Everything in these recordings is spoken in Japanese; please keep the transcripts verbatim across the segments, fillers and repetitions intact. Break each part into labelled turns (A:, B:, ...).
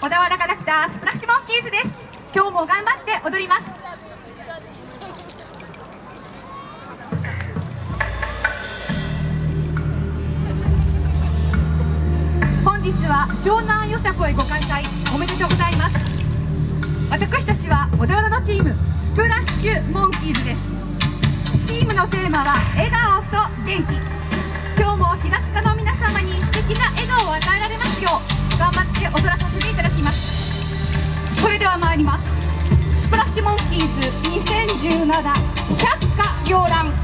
A: 小田原キャラクタースプラッシュモンキーズです。今日も頑張って踊ります。本日は湘南よさこいご開催おめでとうございます。私たちは小田原のチームスプラッシュモンキーズです。チームのテーマは笑顔と元気。今日も平塚の皆様に素敵な笑顔を与えられますよう頑張って踊らさせていただきます。それでは参ります。スプラッシュモンキーズにせんじゅうなな百花繚乱。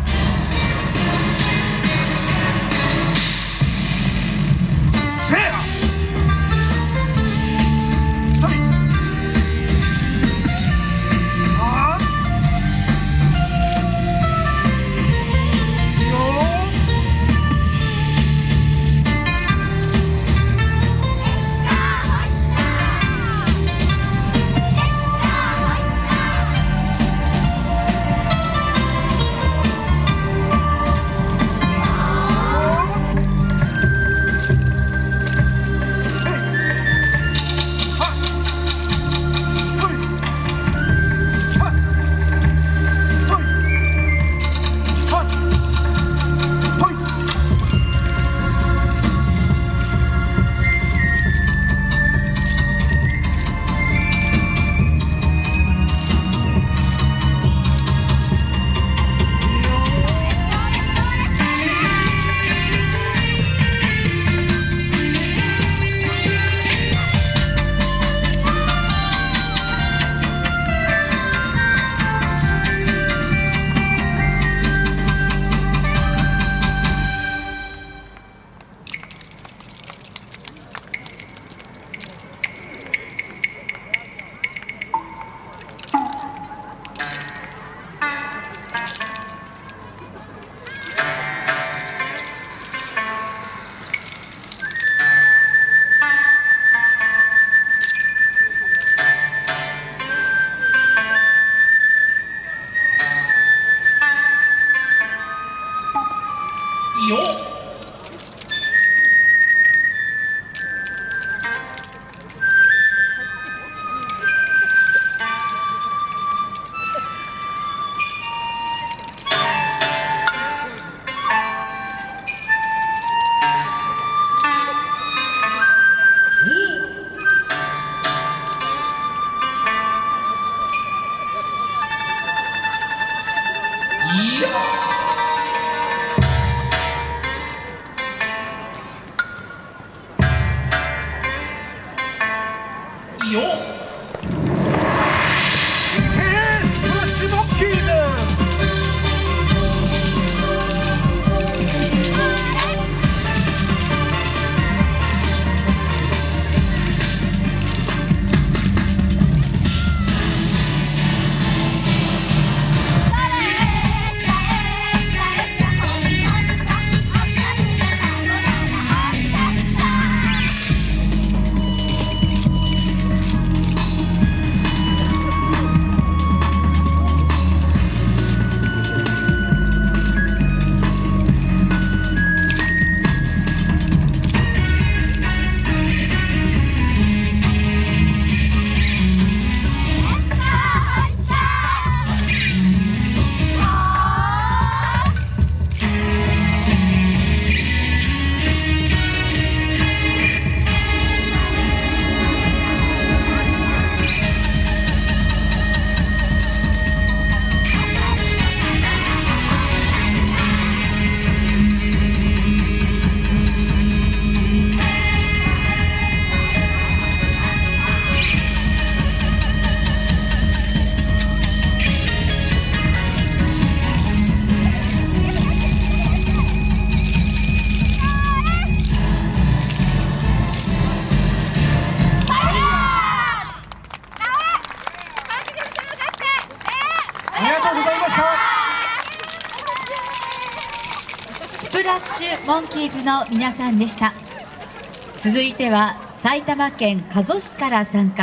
B: よいやよスプラッシュモンキーズ。ありがとうございました。
C: スプラッシュモンキーズの皆さんでした。続いては埼玉県加須市から参加。